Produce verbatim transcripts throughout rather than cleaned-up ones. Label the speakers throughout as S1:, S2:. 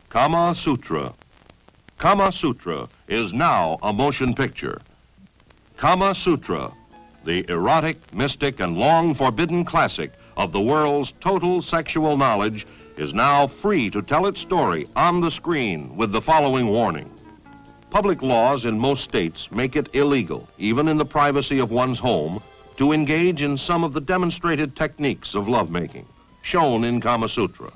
S1: Kama Sutra. Kama Sutra is now a motion picture. Kama Sutra, the erotic, mystic, and long forbidden classic of the world's total sexual knowledge, is now free to tell its story on the screen with the following warning. Public laws in most states make it illegal, even in the privacy of one's home, to engage in some of the demonstrated techniques of lovemaking, shown in Kama Sutra.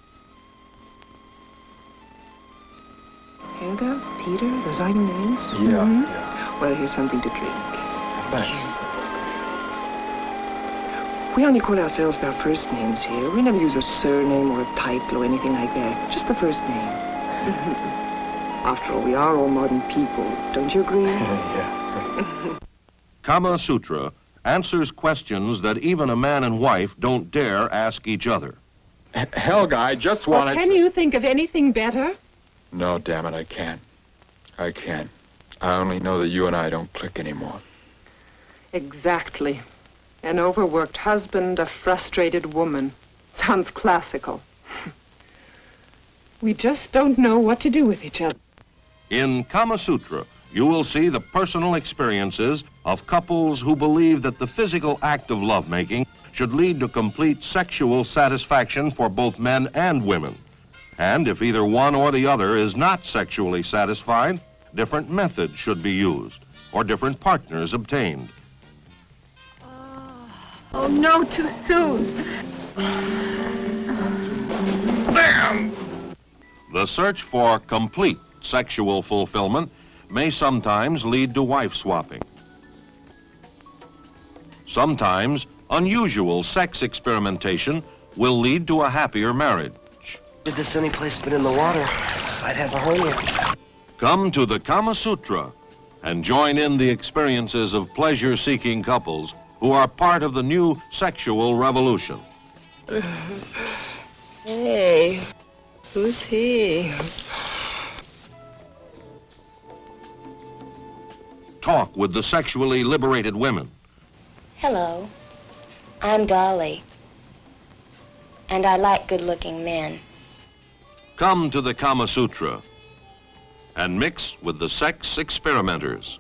S2: Helga, Peter, those are your names?
S3: Yeah, mm-hmm. yeah.
S2: Well, here's something to drink.
S3: Thanks.
S2: We only call ourselves by our first names here. We never use a surname or a title or anything like that. Just the first name. After all, we are all modern people. Don't you agree?
S3: Yeah.
S1: Kama Sutra answers questions that even a man and wife don't dare ask each other.
S3: Helga, I just wanted
S4: Well, can
S3: to...
S4: you think of anything better?
S3: No, damn it, I can't. I can't. I only know that you and I don't click anymore.
S4: Exactly. An overworked husband, a frustrated woman. Sounds classical. We just don't know what to do with each other.
S1: In Kama Sutra, you will see the personal experiences of couples who believe that the physical act of lovemaking should lead to complete sexual satisfaction for both men and women. And if either one or the other is not sexually satisfied, different methods should be used or different partners obtained.
S4: Oh, no, too soon.
S1: Bam! The search for complete sexual fulfillment may sometimes lead to wife swapping. Sometimes unusual sex experimentation will lead to a happier marriage.
S5: Did this anyplace but in the water, I'd have a hernia.
S1: Come to the Kama Sutra and join in the experiences of pleasure-seeking couples who are part of the new sexual revolution.
S4: Hey, who's he?
S1: Talk with the sexually liberated women.
S6: Hello, I'm Dolly, and I like good-looking men.
S1: Come to the Kama Sutra and mix with the sex experimenters.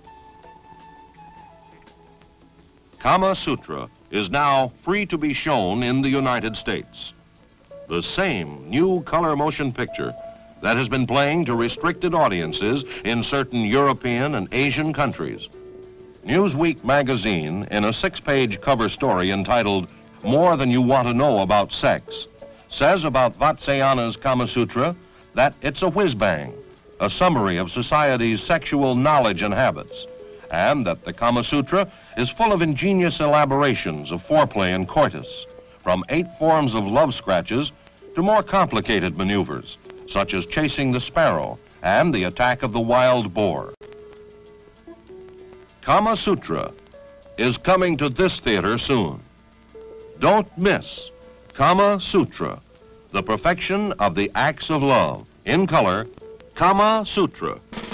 S1: Kama Sutra is now free to be shown in the United States. The same new color motion picture that has been playing to restricted audiences in certain European and Asian countries. Newsweek magazine, in a six-page cover story entitled More Than You Want to Know About Sex, says about Vatsyayana's Kama Sutra that it's a whiz-bang, a summary of society's sexual knowledge and habits, and that the Kama Sutra is full of ingenious elaborations of foreplay and coitus, from eight forms of love scratches to more complicated maneuvers, such as chasing the sparrow and the attack of the wild boar. Kama Sutra is coming to this theater soon. Don't miss Kama Sutra, the perfection of the acts of love. In color, Kama Sutra.